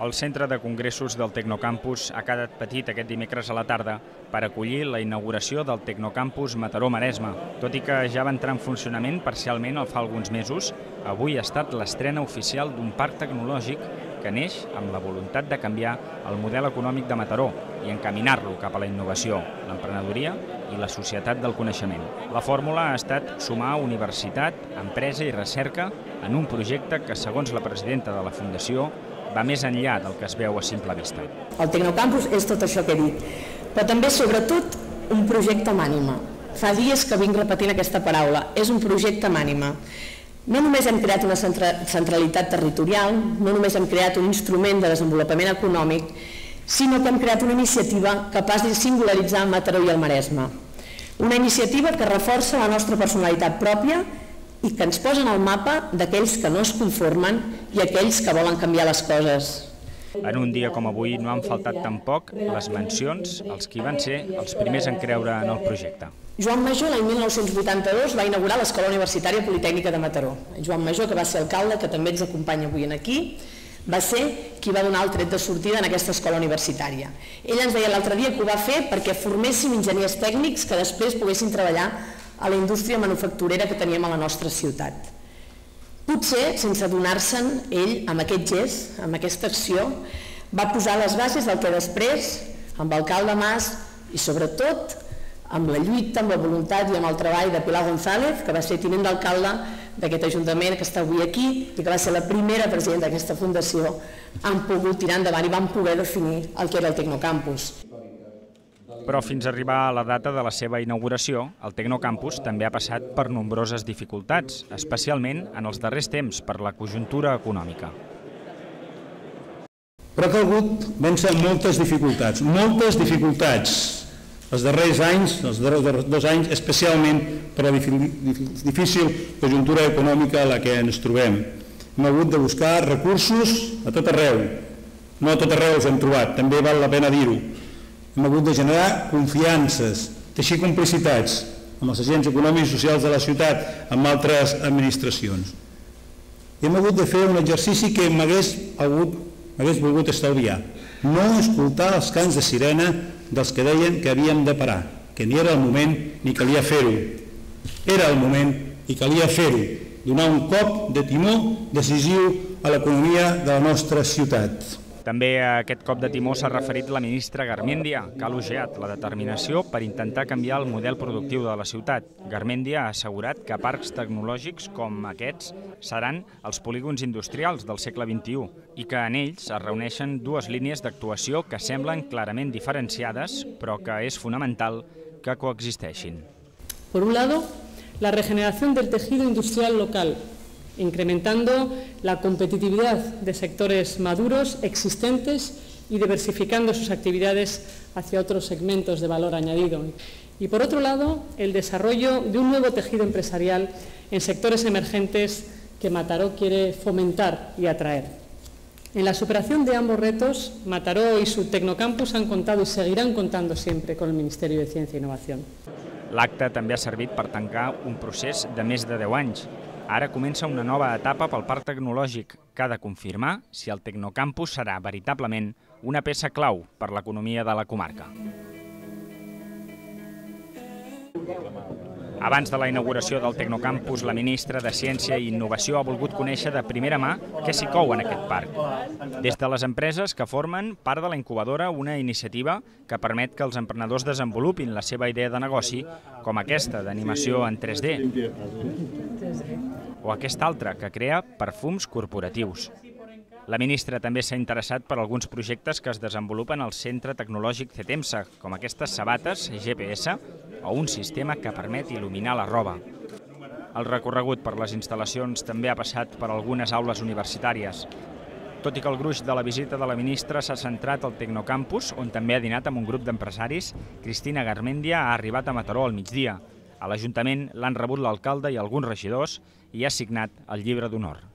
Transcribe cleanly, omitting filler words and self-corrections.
El centre de congressos del Tecnocampus ha quedat petit aquest dimecres a la tarda per acollir la inauguració del Tecnocampus Mataró-Maresme. Tot i que ja va entrar en funcionament parcialment fa alguns mesos, avui ha estat l'estrena oficial d'un parc tecnològic que neix amb la voluntat de canviar el model econòmic de Mataró i encaminar-lo cap a la innovació, l'emprenedoria i la societat del coneixement. La fórmula ha estat sumar universitat, empresa i recerca en un projecte que, segons la presidenta de la Fundació, va més enllà del que es veu a simple vista. El Tecnocampus és tot això que he dit, però també, sobretot, un projecte amb ànima. Fa dies que vinc repetint aquesta paraula, és un projecte amb ànima. No només hem creat una centralitat territorial, no només hem creat un instrument de desenvolupament econòmic, sinó que hem creat una iniciativa capaç de singularitzar Mataró i el Maresme. Una iniciativa que reforça la nostra personalitat pròpia i que ens posa en el mapa d'aquells que no es conformen i aquells que volen canviar les coses. En un dia com avui no han faltat tampoc les mencions als qui van ser els primers en creure en el projecte. Joan Majó, l'any 1982, va inaugurar l'Escola Universitària Politècnica de Mataró. Joan Majó, que va ser alcalde, que també ens acompanya avui aquí, va ser qui va donar el tret de sortida en aquesta escola universitària. Ell ens deia l'altre dia que ho va fer perquè forméssim enginyers tècnics que després poguessin treballar a la indústria manufacturera que teníem a la nostra ciutat. Potser, sense adonar-se'n, ell, amb aquest gest, amb aquesta acció, va posar les bases del que després, amb l'alcalde Mas i sobretot amb la lluita, amb la voluntat i amb el treball de Pilar González, que va ser tinent d'alcalde d'aquest ajuntament que està avui aquí i que va ser la primera presidenta d'aquesta fundació, han pogut tirar endavant i van poder definir el que era el Tecnocampus. Però fins a arribar a la data de la seva inauguració, el Tecnocampus també ha passat per nombroses dificultats, especialment en els darrers temps per la conjuntura econòmica. Però ha calgut vèncer moltes dificultats, els darrers anys, els darrers 2 anys, especialment per la difícil conjuntura econòmica a la que ens trobem. Hem hagut de buscar recursos a tot arreu, no a tot arreu els hem trobat, també val la pena dir-ho. Hem hagut de generar confiances, teixir complicitats amb els agents econòmics i socials de la ciutat, amb altres administracions. Hem hagut de fer un exercici que m'hagués volgut estalviar. No escoltar els cants de sirena dels que deien que havíem de parar, que ni era el moment ni calia fer-ho. Era el moment i calia fer-ho, donar un cop de timó decisiu a l'economia de la nostra ciutat. També a aquest cop de timó s'ha referit la ministra Garmendia, que ha elogiat la determinació per intentar canviar el model productiu de la ciutat. Garmendia ha assegurat que parcs tecnològics com aquests seran els polígons industrials del segle XXI i que en ells es reuneixen dues línies d'actuació que semblen clarament diferenciades, però que és fonamental que coexisteixin. Por un lado, la regeneración del tejido industrial local, incrementando la competitividad de sectores maduros existentes y diversificando sus actividades hacia otros segmentos de valor añadido. Y por otro lado, el desarrollo de un nuevo tejido empresarial en sectores emergentes que Mataró quiere fomentar y atraer. En la superación de ambos retos, Mataró y su Tecnocampus han contado y seguirán contando siempre con el Ministerio de Ciencia e Innovación. L'acte també ha servit per tancar un procés de més de 10 anys. Ara comença una nova etapa pel parc tecnològic que ha de confirmar si el Tecnocampus serà veritablement una peça clau per l'economia de la comarca. Abans de la inauguració del Tecnocampus, la ministra de Ciència i Innovació ha volgut conèixer de primera mà què s'hi cou en aquest parc. Des de les empreses que formen part de la incubadora, una iniciativa que permet que els emprenedors desenvolupin la seva idea de negoci, com aquesta d'animació en 3D, o aquesta altra que crea perfums corporatius. La ministra també s'ha interessat per alguns projectes que es desenvolupen al Centre Tecnològic CETEMSA, com aquestes sabates GPS o un sistema que permet il·luminar la roba. El recorregut per les instal·lacions també ha passat per algunes aules universitàries. Tot i que el gruix de la visita de la ministra s'ha centrat al Tecnocampus, on també ha dinat amb un grup d'empresaris, Cristina Garmendia ha arribat a Mataró al migdia. A l'Ajuntament l'han rebut l'alcalde i alguns regidors i ha signat el llibre d'honor.